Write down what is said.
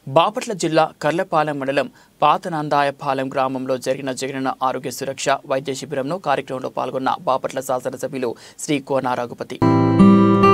బాపట్ల జిల్లా కర్లపాలెం మండలం పాతనందాయపాలెం గ్రామంలో జరిగిన జగనన్న ఆరోగ్య సురక్ష వైద్య శిబిరంలో కార్యక్రమంలో పాల్గొన్న బాపట్ల శాసనసభ్యులు శ్రీ కోన రఘుపతి।